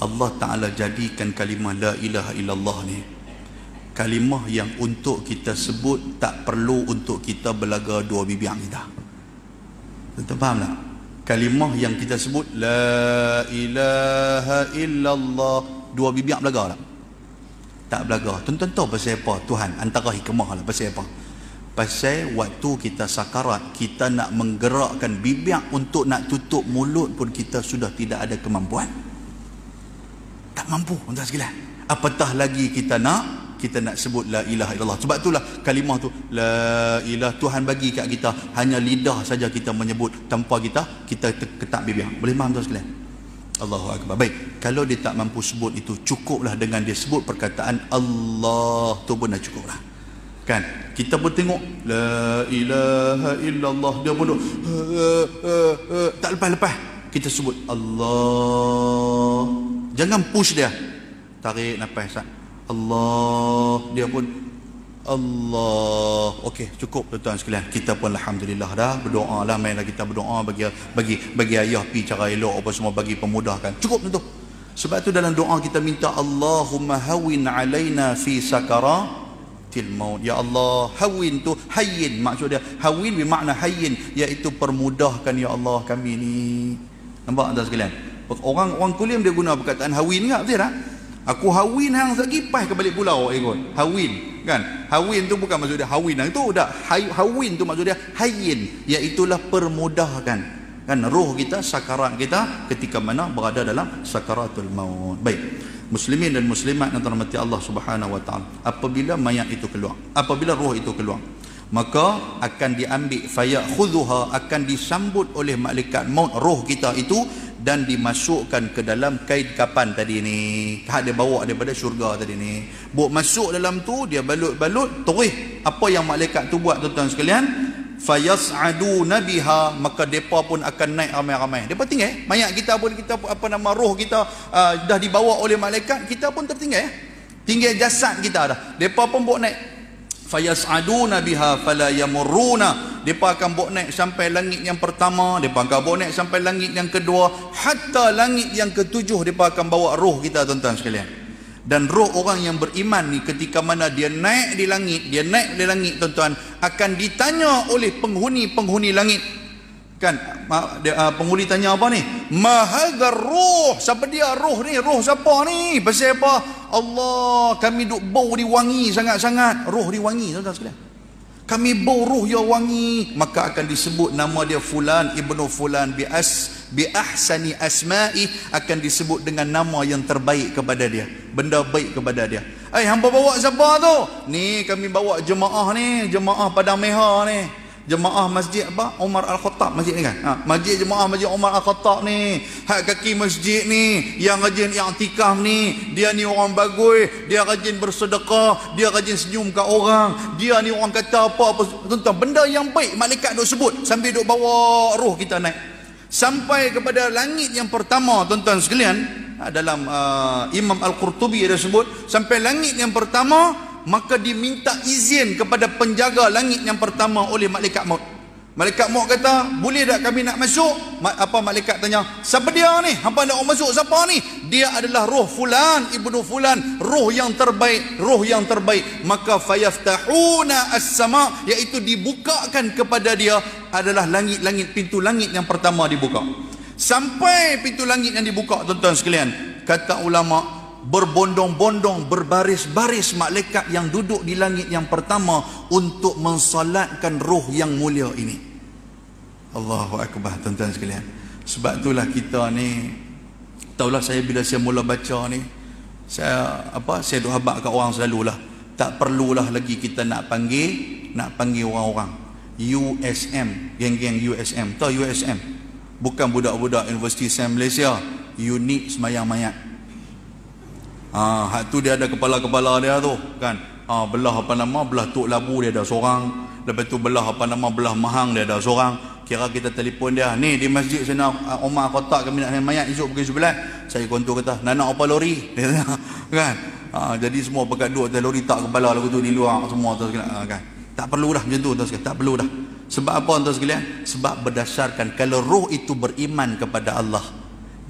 Allah Ta'ala jadikan kalimah la ilaha illallah ni kalimah yang untuk kita sebut tak perlu untuk kita belaga dua bibir kita. Tuan faham tak? Kalimah yang kita sebut la ilaha illallah, dua bibir belaga tak? Tak belaga. Tuan-tuan tahu pasal apa Tuhan? Antara hikmah lah pasal apa? Pasal waktu kita sakarat, kita nak menggerakkan bibir untuk nak tutup mulut pun kita sudah tidak ada kemampuan. Tak mampu tuan sekalian. Apatah lagi kita nak sebut la ilaha illallah. Sebab itulah kalimah tu la ilah, Tuhan bagi kat kita hanya lidah saja kita menyebut tanpa kita ketak bibir. Boleh faham tuan sekalian? Allahu akbar. Baik, kalau dia tak mampu sebut itu, cukuplah dengan dia sebut perkataan Allah tu pun dah cukuplah. Kan? Kita pun tengok la ilaha illallah, dia pun tak lepas-lepas kita sebut Allah. Jangan push dia. Tarik nafas. Allah, dia pun Allah. Okey, cukup tuan-tuan sekalian. Kita pun alhamdulillah dah berdoa lah, mainlah kita berdoa bagi ayah pi cara elok apa semua, bagi pemudahkan. Cukup tu. Sebab tu dalam doa kita minta Allahumma hawin alaina fi sakaratil maut. Ya Allah, hawin tu hayyin, maksud dia hawin bermakna hayyin, iaitu permudahkan ya Allah kami ni. Nampak tuan sekalian? Orang kulim dia guna perkataan hawin enggak, betul tak? Aku hawin hang sagi pas ke balik pulau ikut. Hawin kan? Hawin tu bukan maksud dia hawin itu dah. Hawin tu maksud dia hayyin, iaitulah permudahkan kan roh kita, sakarat kita ketika mana berada dalam sakaratul maut. Baik, muslimin dan muslimat yang dirahmati Allah Subhanahu wa taala, apabila mayat itu keluar, apabila roh itu keluar, maka akan diambil fayakhudhuha, akan disambut oleh malaikat maut roh kita itu dan dimasukkan ke dalam kain kapan tadi ni. Dia bawa daripada syurga tadi ni. Bawa masuk dalam tu, dia balut-balut terus. Apa yang malaikat tu buat tuan-tuan sekalian? Fayas'aduna biha, maka depa pun akan naik ramai-ramai. Depa tinggal mayat kita pun, kita roh kita dah dibawa oleh malaikat, kita pun tertinggal. Tinggal jasad kita dah. Depa pun bawa naik. Fayas'aduna biha fala yamurruna, depa akan bawa naik sampai langit yang pertama, depa akan bawa naik sampai langit yang kedua, hatta langit yang ketujuh depa akan bawa roh kita tuan-tuan sekalian. Dan roh orang yang beriman ni ketika mana dia naik di langit tuan-tuan, akan ditanya oleh penghuni langit. Kan penghuni tanya apa ni? Ma hadzal ruh, siapa dia roh ni? Roh siapa ni? Pasal apa? Allah, kami duk bau dia wangi sangat-sangat. Roh dia wangi tuan-tuan sekalian. Kami bau roh dia wangi, maka akan disebut nama dia fulan ibnu fulan bi ahsani asma'i, akan disebut dengan nama yang terbaik kepada dia, benda baik kepada dia. Hangpa bawa siapa tu? Ni kami bawa jemaah ni, jemaah Padang Meha ni. Jemaah masjid apa? Umar Al-Khattab masjid ni kan? Jemaah masjid Umar Al-Khattab ni. Hak kaki masjid ni, yang rajin i'tikaf ni, dia ni orang bagus, dia rajin bersedekah, dia rajin senyum kat orang, dia ni orang kata apa-apa. Tuan-tuan, benda yang baik malaikat duk sebut sambil duk bawa roh kita naik sampai kepada langit yang pertama tuan-tuan sekalian. Dalam Imam Al-Qurtubi ada sebut sampai langit yang pertama, maka diminta izin kepada penjaga langit yang pertama oleh malaikat maut. Malaikat maut kata, boleh tak kami nak masuk? Malaikat tanya, siapa dia ni? Hampa nak masuk siapa ni? Dia adalah roh fulan ibnu fulan, roh yang terbaik, roh yang terbaik. Maka fayaftahuna as-sama, iaitu dibukakan kepada dia adalah langit-langit, pintu langit yang pertama dibuka. Sampai pintu langit yang dibuka tuan-tuan sekalian, kata ulama, berbondong-bondong, berbaris-baris malaikat yang duduk di langit yang pertama untuk mensalatkan roh yang mulia ini. Allahu akbar tuan-tuan sekalian. Sebab itulah kita ni, tahulah saya bila saya mula baca ni, saya duk habaq kat orang selalulah, tak perlulah lagi kita nak panggil orang-orang USM, geng-geng USM. Tahu USM? Bukan budak-budak Universiti Sains Malaysia, unit semayang mayat. Hak tu dia ada kepala-kepala dia tu kan. Belah belah Tok Labu dia ada seorang, lepas tu belah belah Mahang dia ada seorang. Kira kita telefon dia, ni di masjid sana Umar kotak kami nak mayat esok pukul 11. Saya kontor kata, nak apa lori? Dia kata, kan. Jadi semua pakai dua lori tak kepala lagu tu di luar semua tu kan. Tak perlu dah macam tu tuan sekalian, tak perlu dah. Sebab apa tuan sekalian? Sebab berdasarkan kalau roh itu beriman kepada Allah,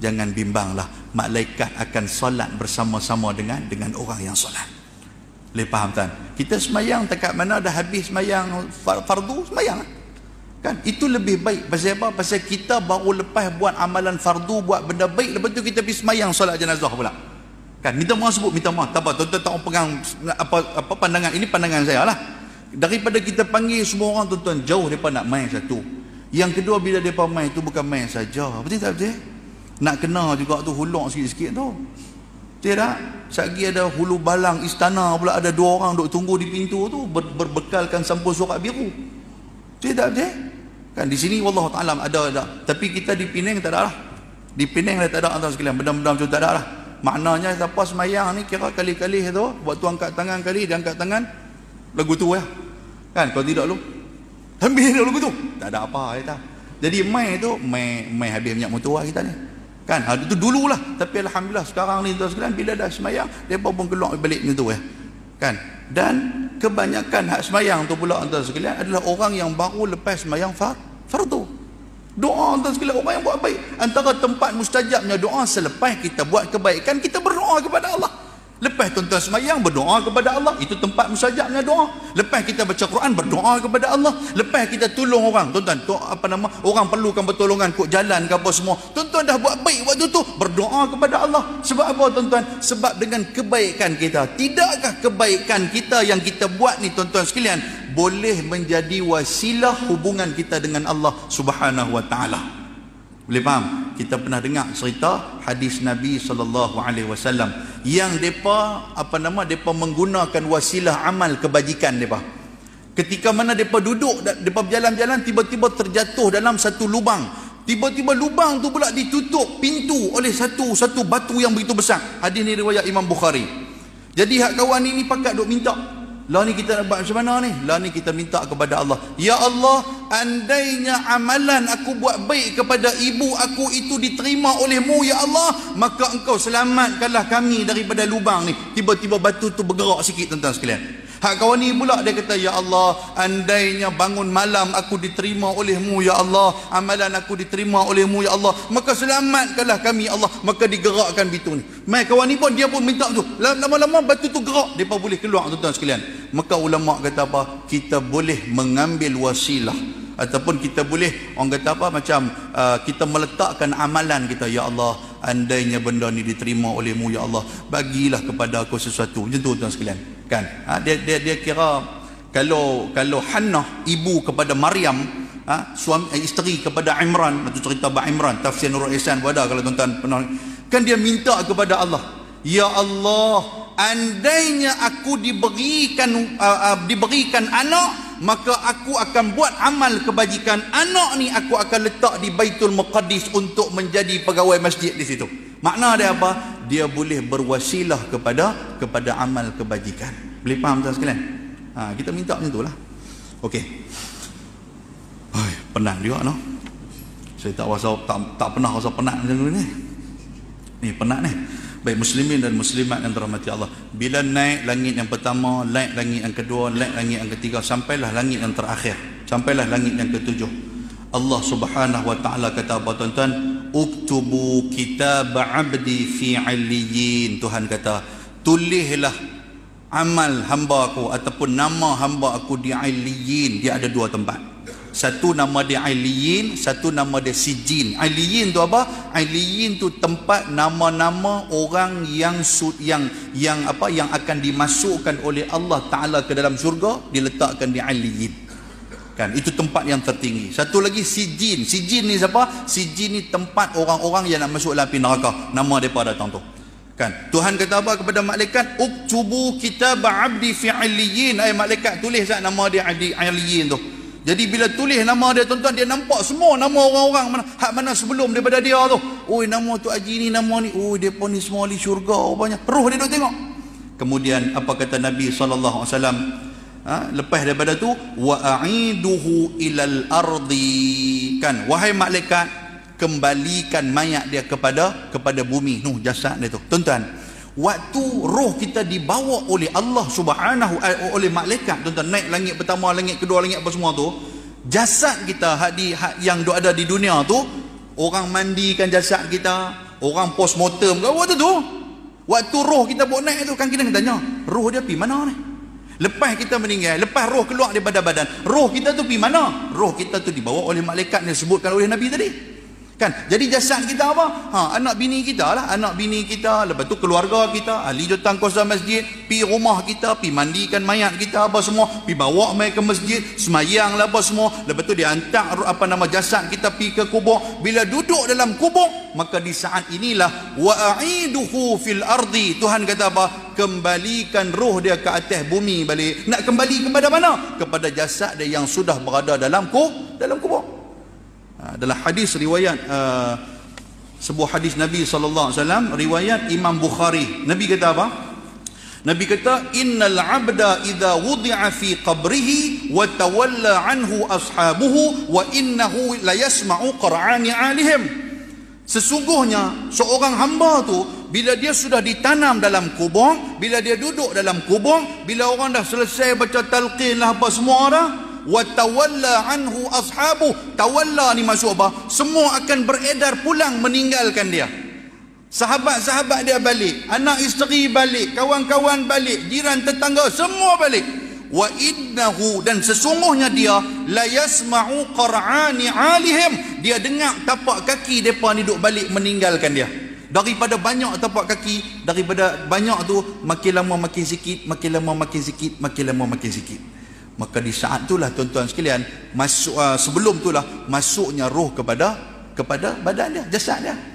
jangan bimbanglah, malaikat akan solat bersama-sama dengan orang yang solat. Boleh faham tak? Kita semayang dekat mana dah habis semayang fardu, semayang kan? Itu lebih baik. Pasal apa? Pasal kita baru lepas buat amalan fardu, buat benda baik, lepas tu kita pergi semayang solat jenazah pula kan? Minta maaf, sebut minta maaf, tak apa, tuan-tuan tak pegang apa pandangan ini, pandangan saya lah. Daripada kita panggil semua orang, tuan-tuan, jauh daripada nak main satu. Yang kedua, bila mereka main tu bukan main saja, betul tak betul? Nak kena juga tu, huluk sikit-sikit tu, betul tak? Satgi ada hulu balang istana pula, ada 2 orang duk tunggu di pintu tu, berbekalkan sampul surat biru, betul tak betul? Kan di sini wallahu ta'ala ada. Tapi kita di Penang tak ada lah. Di Penang tak ada, tuan sekalian, benda-benda macam tu tak ada lah. Maknanya siapa semayang ni, kira kali-kali tu, waktu angkat tangan kali, dia angkat tangan lagu tu ya kan? Kalau tidak lu ambil lagu tu, tak ada apa kita. Jadi main tu main habis minyak motor kita ni kan? Itu dululah. Tapi alhamdulillah sekarang ni tuan sekalian, bila dah semayang, depa pun keluar balik macam tu ya kan? Dan kebanyakan hak semayang tu pula tuan sekalian adalah orang yang baru lepas semayang fardu. Doa tuan sekalian, orang yang buat baik, antara tempat mustajabnya doa selepas kita buat kebaikan, kita berdoa kepada Allah. Lepas tuan-tuan semayang, berdoa kepada Allah, itu tempat mustajabnya doa. Lepas kita baca Quran, berdoa kepada Allah. Lepas kita tolong orang, tuan-tuan, orang perlukan pertolongan, kok jalan ke apa semua, tuan-tuan dah buat baik waktu tu, berdoa kepada Allah. Sebab apa tuan-tuan? Sebab dengan kebaikan kita, tidakkah kebaikan kita yang kita buat ni tuan-tuan sekalian, boleh menjadi wasilah hubungan kita dengan Allah Subhanahu wa ta'ala. Boleh faham? Kita pernah dengar cerita hadis Nabi SAW yang depa depa menggunakan wasilah amal kebajikan depa. Ketika mana depa duduk, depa berjalan-jalan, tiba-tiba terjatuh dalam satu lubang. Tiba-tiba lubang tu pula ditutup pintu oleh satu batu yang begitu besar. Hadis ni riwayat Imam Bukhari. Jadi hak kawan ini pakat duk minta, lah ni kita nak buat macam mana ni? Lah ni kita minta kepada Allah, ya Allah, andainya amalan aku buat baik kepada ibu aku itu diterima olehmu ya Allah, maka engkau selamatkanlah kami daripada lubang ni. Tiba-tiba batu tu bergerak sikit tuan-tuan sekalian. Hak kawan ni pula dia kata, ya Allah, andainya bangun malam aku diterima olehmu ya Allah, amalan aku diterima olehmu ya Allah, maka selamatkanlah kami ya Allah. Maka digerakkan batu ni. Mai kawan ni pun, dia pun minta tu. Lama-lama batu tu gerak, depa boleh keluar tuan-tuan sekalian. Maka ulama kata apa? Kita boleh mengambil wasilah, ataupun kita boleh, orang kata apa, macam kita meletakkan amalan kita, ya Allah, andainya benda ni diterima olehmu ya Allah, bagilah kepada aku sesuatu. Macam tu tuan sekalian kan? Dia kira kalau Hannah ibu kepada Maryam, isteri kepada Imran, itu cerita Ba Imran, tafsir Nurul Ihsan ada kalau tuan-tuan pernah kan, dia minta kepada Allah, ya Allah, andainya aku diberikan anak, maka aku akan buat amal kebajikan. Anak ni aku akan letak di Baitul Muqaddis untuk menjadi pegawai masjid di situ. Makna dia apa? Dia boleh berwasilah kepada amal kebajikan. Boleh faham tuan sekalian? Kita minta macam itulah. Okey. Penat juga no. Saya tak pernah rasa penat macam ni. Ni penat ni. Baik muslimin dan muslimat yang dirahmati Allah, bila naik langit yang pertama, naik langit yang kedua, naik langit yang ketiga, sampailah langit yang terakhir, sampailah langit yang ketujuh, Allah Subhanahu wa ta'ala kata apa tuan-tuan? Uktubu kitab abdi fi aliyyin. Tuhan kata, tulislah amal hamba aku ataupun nama hamba aku di aliyyin. Dia ada 2 tempat. Satu nama dia Aliyin, satu nama dia Sijin. Aliyin tu apa? Aliyin tu tempat nama-nama orang yang akan dimasukkan oleh Allah Taala ke dalam syurga, diletakkan di Aliyin. Kan, itu tempat yang tertinggi. Satu lagi Sijin. Sijin ni siapa? Sijin ni tempat orang-orang yang nak masuk api neraka. Nama depa datang tu. Kan, Tuhan kata apa kepada malaikat? Uktubu kitab abdi fi Aliyin. Malaikat tulis nama dia Aliyin tu. Jadi bila tulis nama dia tuan-tuan, dia nampak semua nama orang-orang mana sebelum daripada dia tu. Oi, nama tu Haji ni, nama ni. Oh, depa ni semua ahli syurga rupanya. Roh dia duk tengok. Kemudian apa kata Nabi sallallahu alaihi wasallam? Lepas daripada tu, wa a'iduhu ilal ardi. Kan, wahai malaikat, kembalikan mayat dia kepada bumi. Jasad dia tu. Tuan-tuan, waktu roh kita dibawa oleh Allah Subhanahu oleh malaikat, tuan-tuan, naik langit pertama, langit kedua, langit apa semua tu, jasad kita yang ada di dunia tu, orang mandikan jasad kita, Orang postmortem ke waktu tu. Waktu roh kita bawa naik tu, kan kita tanya, roh dia pergi mana ni? Lepas kita meninggal, lepas roh keluar daripada badan, roh kita tu pergi mana? Roh kita tu dibawa oleh malaikat yang disebutkan oleh Nabi tadi. Kan? Jadi jasad kita apa? Anak bini kita lah, anak bini kita, lepas tu keluarga kita, ahli jawatan kuasa masjid, pi rumah kita, pi mandikan mayat kita apa semua, pi bawa mai ke masjid, semayang lah apa semua, lepas tu dihantar jasad kita pi ke kubur. Bila duduk dalam kubur, maka di saat inilah wa'iduhu fil ardi, Tuhan kata apa? Kembalikan roh dia ke atas bumi balik. Nak kembali kepada mana? Kepada jasad dia yang sudah berada dalam kubur. Dalam hadis riwayat sebuah hadis Nabi SAW, riwayat Imam Bukhari, Nabi kata apa? Nabi kata, innal abda idza wudi'a fi qabrihi wa tawalla anhu ashabuhu wa innahu la yasma'u qur'ani 'alihim. Sesungguhnya seorang hamba tu, bila dia sudah ditanam dalam kubur, bila dia duduk dalam kubur, bila orang dah selesai baca talqin lah apa semua dah, wa tawalla anhu ashabu, tawalla ni maksud apa? Semua akan beredar pulang meninggalkan dia. Sahabat-sahabat dia balik, anak isteri balik, kawan-kawan balik, jiran tetangga semua balik. Wa innahu, dan sesungguhnya dia la yasma'u qar'ani 'alihim, dia dengar tapak kaki depa ni duk balik meninggalkan dia. Daripada banyak tapak kaki, daripada banyak tu makin lama makin sikit, makin lama makin sikit, makin lama makin sikit. Maka di saat itulah tuan-tuan sekalian, sebelum itulah masuknya roh kepada badan dia, jasad dia.